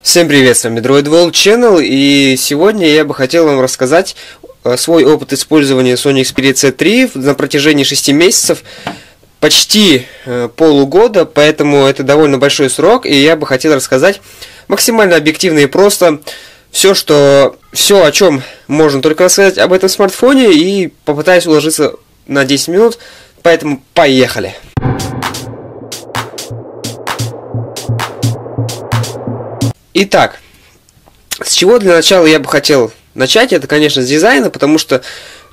Всем привет, с вами Droid World Channel, и сегодня я бы хотел вам рассказать свой опыт использования Sony Xperia C3 на протяжении 6 месяцев, почти полугода, поэтому это довольно большой срок, и я бы хотел рассказать максимально объективно и просто все, о чем можно только рассказать об этом смартфоне, и попытаюсь уложиться на 10 минут, поэтому поехали! Итак, с чего для начала я бы хотел начать, это, конечно, с дизайна, потому что,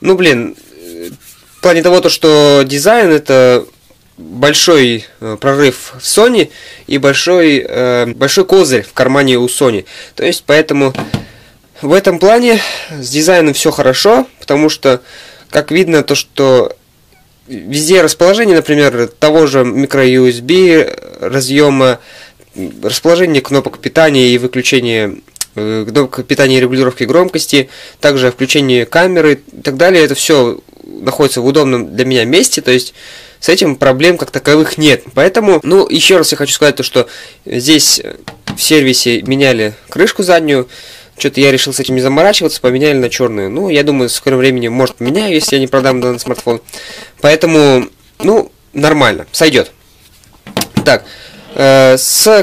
в плане того, что дизайн это большой прорыв в Sony и большой козырь в кармане у Sony. То есть, поэтому в этом плане с дизайном все хорошо, потому что, как видно, то, что везде расположение, например, того же micro-USB разъема, расположение кнопок питания и выключения кнопок питания и регулировки громкости, также включение камеры и так далее, это все находится в удобном для меня месте, то есть с этим проблем как таковых нет. Поэтому, еще раз я хочу сказать то, что здесь в сервисе меняли крышку заднюю, что-то я решил с этим не заморачиваться, поменяли на черную. Я думаю, в скором времени, может, поменяю, если я не продам данный смартфон. Поэтому, нормально, сойдет. Так, с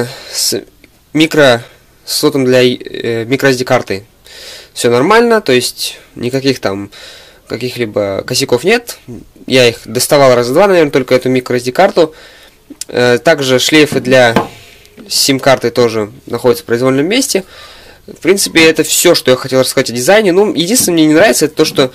слотом для microSD карты все нормально, то есть никаких там каких-либо косяков нет. Я их доставал раза два, наверное, только эту microSD карту. Также шлейфы для сим-карты тоже находятся в произвольном месте. В принципе, это все, что я хотел рассказать о дизайне. Единственное, мне не нравится, это то, что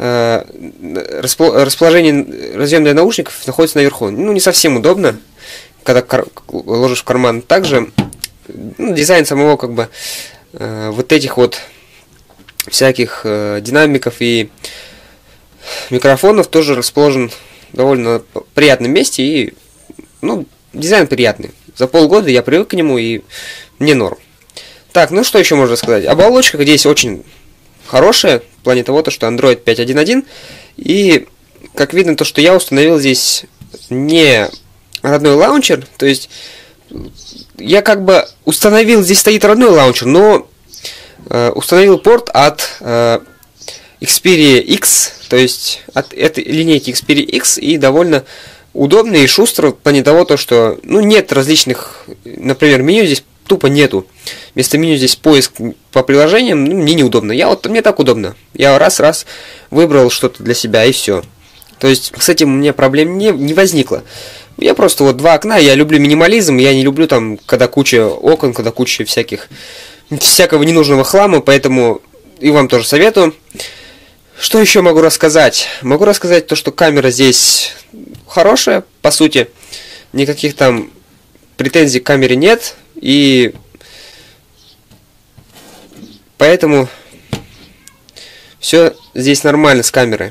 расположение разъема для наушников находится наверху. Не совсем удобно, когда ложишь в карман. Также дизайн самого вот этих вот всяких динамиков и микрофонов тоже расположен в довольно приятном месте, и дизайн приятный. За полгода я привык к нему, и мне норм. Так, что еще можно сказать? Оболочка здесь очень хорошая, в плане того, что Android 5.1.1, и как видно, то, что я установил здесь не родной лаунчер, то есть я установил, здесь стоит родной лаунчер, но установил порт от Xperia X, то есть от этой линейки Xperia X, и довольно удобно и шустро в плане того, что нет различных, например, меню здесь тупо нету. Вместо меню здесь поиск по приложениям, мне неудобно. Мне так удобно. Я раз выбрал что-то для себя, и все. То есть с этим у меня проблем не возникло. Я просто два окна, я люблю минимализм, я не люблю когда куча окон, когда куча всякого ненужного хлама, поэтому и вам тоже советую. Что еще могу рассказать? Могу рассказать то, что камера здесь хорошая, по сути, никаких претензий к камере нет, и поэтому все здесь нормально с камерой.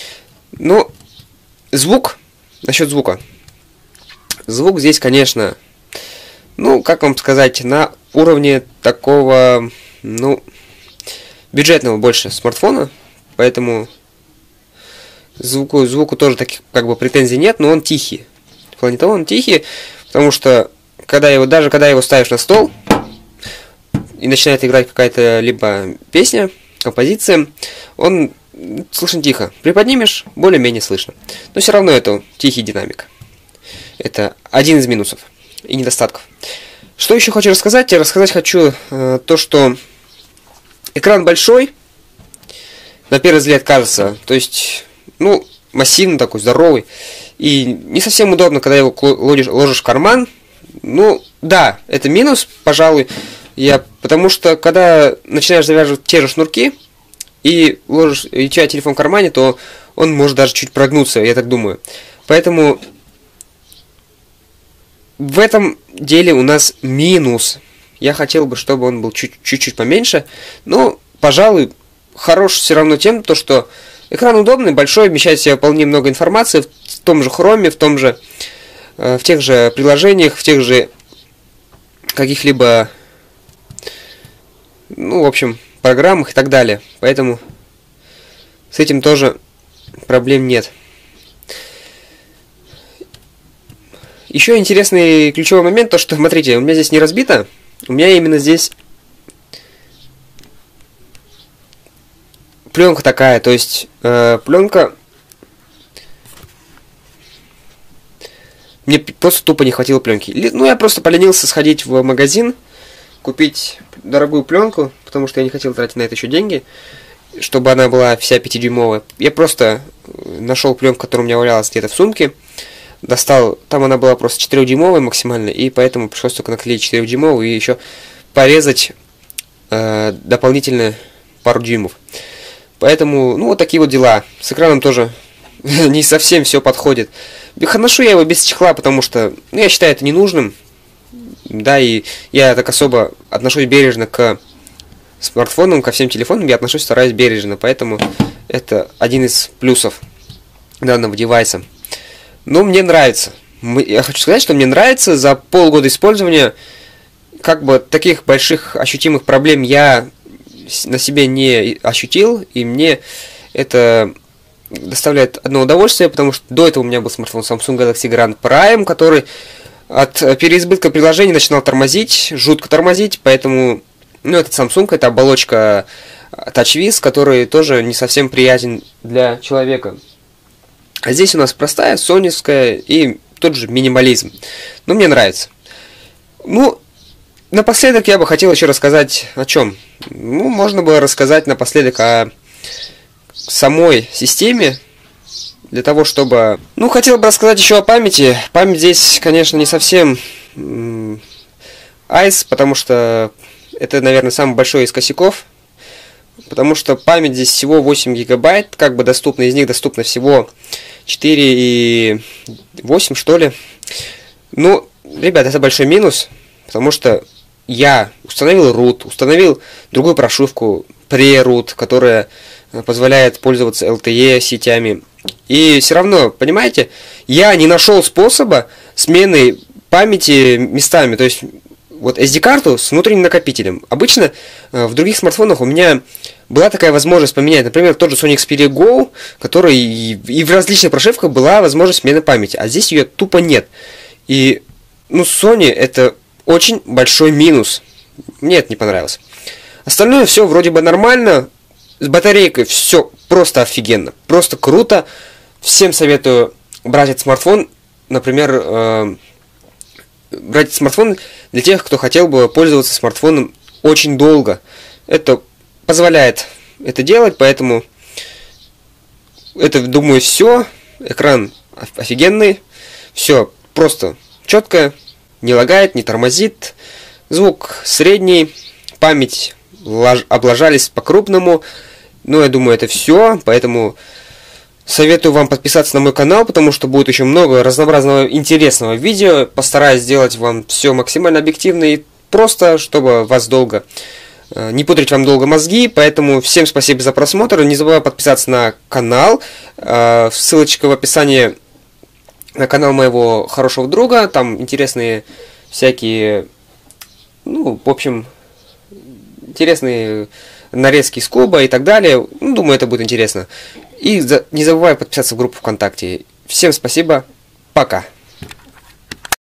Звук, насчет звука. Звук здесь, конечно, как вам сказать, на уровне такого, бюджетного больше смартфона, поэтому звуку тоже таких претензий нет, но он тихий. В плане того, он тихий, потому что когда его ставишь на стол и начинает играть какая-то либо песня, композиция, он слышно тихо. Приподнимешь, более-менее слышно. Но все равно это тихий динамик. Это один из минусов и недостатков. Что еще хочу рассказать? Рассказать хочу то, что экран большой, на первый взгляд кажется, то есть, массивный такой, здоровый, и не совсем удобно, когда его ложишь в карман. Да, это минус, пожалуй, потому что, когда начинаешь завязывать те же шнурки, и ложишь у тебя телефон в кармане, то он может даже чуть прогнуться, я так думаю. Поэтому в этом деле у нас минус. Я хотел бы, чтобы он был чуть-чуть поменьше, но, пожалуй, хорош все равно тем, что экран удобный, большой, вмещает в себя вполне много информации в том же хроме, в тех же приложениях, в тех же каких-либо, программах и так далее. Поэтому с этим тоже проблем нет. Еще интересный ключевой момент, то что, смотрите, у меня здесь не разбито у меня именно здесь пленка такая, то есть пленка. Мне просто тупо не хватило пленки. Ну, я просто поленился сходить в магазин, купить дорогую пленку, потому что я не хотел тратить на это еще деньги, чтобы она была вся 5-дюймовая. Я просто нашел пленку, которая у меня валялась где-то в сумке, достал, там она была просто 4-дюймовая максимально, и поэтому пришлось только наклеить 4-дюймовую и еще порезать дополнительно пару дюймов. Поэтому, ну, вот такие вот дела. С экраном тоже не совсем все подходит. Ношу я его без чехла, потому что, ну, я считаю это ненужным. Да, и я так особо отношусь бережно к смартфонам, ко всем телефонам, я отношусь, стараюсь бережно. Поэтому это один из плюсов данного девайса. Но мне нравится. Я хочу сказать, что мне нравится. За полгода использования как бы таких больших ощутимых проблем я на себе не ощутил, и мне это доставляет одно удовольствие, потому что до этого у меня был смартфон Samsung Galaxy Grand Prime, который от переизбытка приложений начинал тормозить, жутко тормозить, поэтому, ну, этот Samsung, это оболочка TouchWiz, который тоже не совсем приятен для человека. А здесь у нас простая, соневская и тот же минимализм. Но мне нравится. Ну, напоследок я бы хотел еще рассказать о чем. Ну, можно было рассказать напоследок о самой системе, для того, чтобы... Ну, хотел бы рассказать еще о памяти. Память здесь, конечно, не совсем айс, потому что это, наверное, самый большой из косяков. Потому что память здесь всего 8 гигабайт, как бы доступно, из них доступно всего 4,8, что ли. Ну, ребят, это большой минус, потому что я установил root, установил другую прошивку, pre-root, которая позволяет пользоваться LTE сетями. И все равно, понимаете, я не нашел способа смены памяти местами. То есть, вот SD-карту с внутренним накопителем. Обычно в других смартфонах у меня была такая возможность поменять. Например, тот же Sony Xperia Go, который и в различных прошивках была возможность смены памяти. А здесь ее тупо нет. И, ну, Sony это очень большой минус. Мне это не понравилось. Остальное все вроде бы нормально. С батарейкой все просто офигенно. Просто круто. Всем советую брать этот смартфон. Например, брать смартфон для тех, кто хотел бы пользоваться смартфоном очень долго. Это позволяет это делать, поэтому это, думаю, все. Экран офигенный. Все просто четко, не лагает, не тормозит. Звук средний, память облажались по-крупному. Ну, я думаю, это все, поэтому советую вам подписаться на мой канал, потому что будет еще много разнообразного интересного видео. Постараюсь сделать вам все максимально объективно и просто, чтобы вас долго не пудрить вам долго мозги. Поэтому всем спасибо за просмотр. Не забывай подписаться на канал. Ссылочка в описании на канал моего хорошего друга. Там интересные всякие, ну, в общем, интересные нарезки с Куба и так далее. Ну, думаю, это будет интересно. И не забывай подписаться в группу ВКонтакте. Всем спасибо. Пока.